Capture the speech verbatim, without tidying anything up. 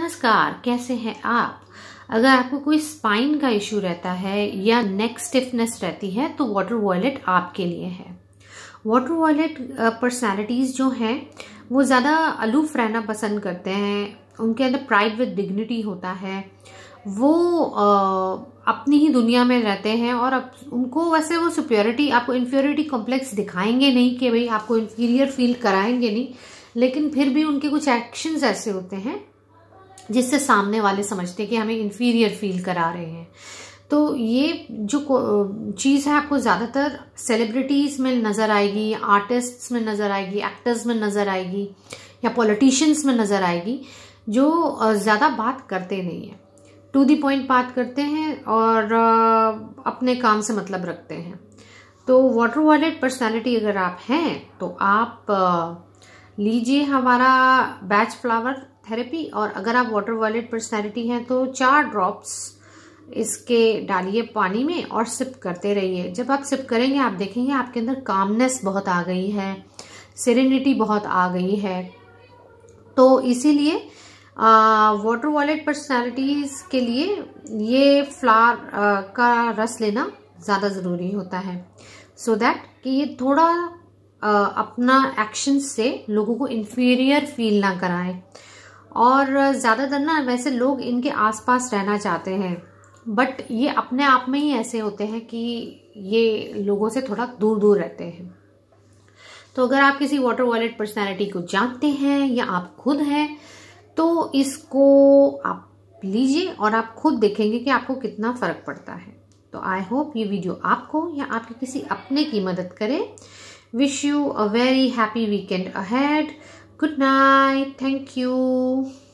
नमस्कार, कैसे हैं आप। अगर आपको कोई स्पाइन का इश्यू रहता है या नेक स्टिफनेस रहती है तो वाटर वॉयलेट आपके लिए है। वाटर वॉयलेट पर्सनालिटीज जो हैं वो ज़्यादा अलूफ रहना पसंद करते हैं, उनके अंदर प्राइड विद डिग्निटी होता है, वो आ, अपनी ही दुनिया में रहते हैं और अब उनको वैसे वो सुपीरियरिटी आपको इन्फीरियरिटी कॉम्प्लेक्स दिखाएंगे नहीं कि भाई आपको इन्फीरियर फील कराएंगे नहीं, लेकिन फिर भी उनके कुछ एक्शंस ऐसे होते हैं जिससे सामने वाले समझते हैं कि हमें इन्फीरियर फील करा रहे हैं। तो ये जो चीज़ है आपको ज़्यादातर सेलिब्रिटीज़ में नज़र आएगी, आर्टिस्ट्स में नज़र आएगी, एक्टर्स में नज़र आएगी या पॉलिटिशियंस में नज़र आएगी, जो ज़्यादा बात करते नहीं हैं, टू दी पॉइंट बात करते हैं और अपने काम से मतलब रखते हैं। तो वाटर वॉयलेट पर्सनालिटी अगर आप हैं तो आप लीजिए हमारा बैच फ्लावर थेरेपी, और अगर आप वाटर वॉयलेट पर्सनालिटी हैं तो चार ड्रॉप्स इसके डालिए पानी में और सिप करते रहिए। जब आप सिप करेंगे आप देखेंगे आपके अंदर कामनेस बहुत आ गई है, सेरेनिटी बहुत आ गई है। तो इसीलिए वाटर वॉयलेट पर्सनालिटीज के लिए ये फ्लावर का रस लेना ज़्यादा ज़रूरी होता है, सो so दैट कि ये थोड़ा uh, अपना एक्शन से लोगों को इन्फीरियर फील ना कराए। और ज़्यादातर ना वैसे लोग इनके आसपास रहना चाहते हैं, बट ये अपने आप में ही ऐसे होते हैं कि ये लोगों से थोड़ा दूर दूर रहते हैं। तो अगर आप किसी वाटर वॉयलेट पर्सनालिटी को जानते हैं या आप खुद हैं तो इसको आप लीजिए और आप खुद देखेंगे कि आपको कितना फ़र्क पड़ता है। तो आई होप ये वीडियो आपको या आपके किसी अपने की मदद करे। Wish you a very happy weekend ahead. Good night. Thank you.